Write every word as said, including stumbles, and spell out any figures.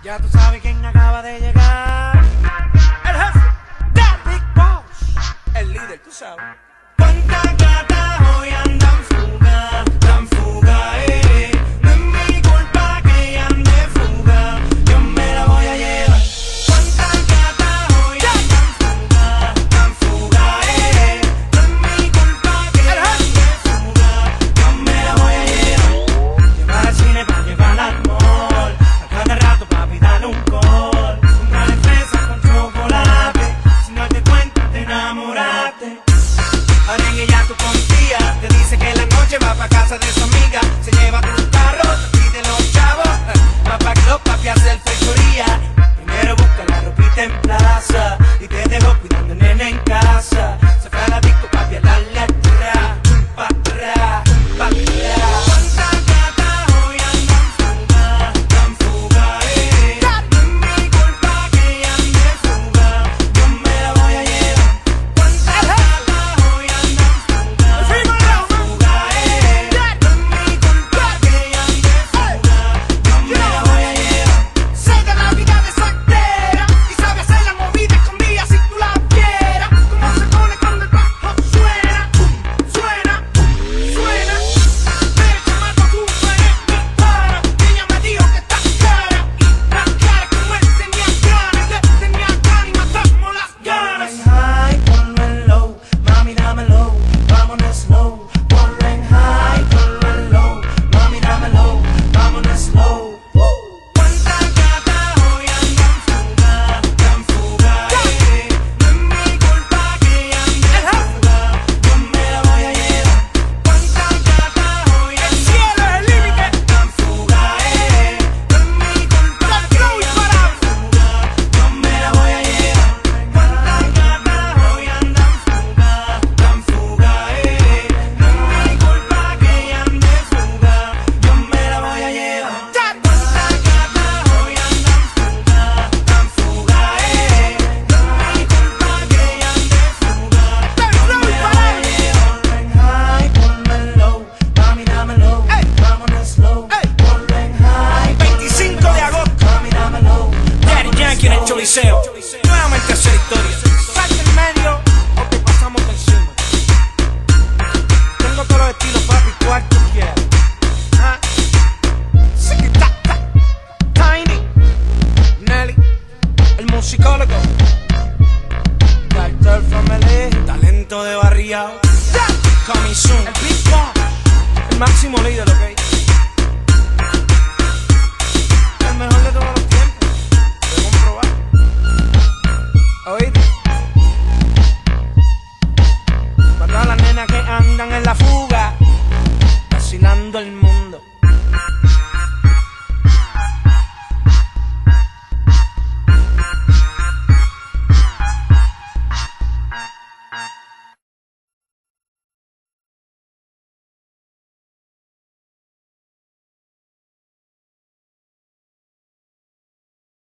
Ya tú sabes quién acaba de llegar. El jefe, the Big Boss, el líder, tú sabes. ¿Cuántas gatas hoy andan fuga? Dan fuga, eh. No es mi culpa que ella ande fuga. Yo me la voy a llevar. ¿Cuántas gatas hoy andan fuga? Dan fuga, eh. No es mi culpa que ella ande fuga. Yo me la voy a llevar. Llevar al cine pa' llevar al mall. A cada rato papi dale un call. Comprarle fresa con chocolate. Si no te cuentas te enamoraste. Ahora en ella tú confías, te dice que la noche va pa' casa de su amiga. Se lleva tu carro, te pide los chavos, eh, va pa' club, papi, a hacer fechoría. Primero busca la ropita en plaza y te dejó cuidando el nene en casa. Se fue a la disco, papi, a darle atrás, pa' atrás, pa' atrás. ¿Cuántas gatas hoy andan fuga? Dan fuga, eh. No es mi culpa que ella ande fuga. Yo me la voy a llevar. ¿Cuántas gatas hoy andan fuga? Dan fuga, eh. No es mi culpa que ella ande fuga. Yo me la voy a llevar. Sé de la vida de soltera y sabe hacer la movida escondida si tú la vieras. Como se pone cuando el bajo suena, pum, suena, pum, suena. Pero chamaco, tú no eres mi pana. Ella me dijo que estás cara y tan cara como él tenía ganas. Que tenía ganas y matamos las ganas. High, ponlo en low, mami dámelo, vámonos slow. Ponlo en high, ponlo en low, mami dámelo, vámonos slow. ¿Cuántas gatas hoy andan fuga? Dan fuga, eh. No es mi culpa que ella ande fuga. Yo me la voy a llevar. ¿Cuántas gatas hoy andan fuga? Dan fuga, eh. No es mi culpa que ella ande fuga. Yo me la voy a llevar. ¿Cuántas gatas hoy andan fuga? Dan fuga, eh. No es mi culpa que ella ande fuga. Yo me la voy a llevar. ¿Cuántas gatas hoy andan fuga? Dan fuga, eh. No es mi culpa que ella ande fuga. Yo me la voy a llevar. Ponlo en high, ponlo en low, mami dámelo, vámonos slow. Ponlo en high, veinticinco de agosto, mami dámelo, Yankee en el Choliseo. Nuevamente hacer historia. Salte en medio o te pasamos por encima. Tengo todos los estilos, papi, cual tú quieras. Ah. Tiki-taka, Tiny, Nelly, el musicólogo, Carter from L A, talento de barriado, coming soon, el Big Boss, el máximo líder, ok. El mejor de todos los tiempos, de comprobar. ¿Oíste? Para todas las nenas que andan en la fuga, vacilando el mundo.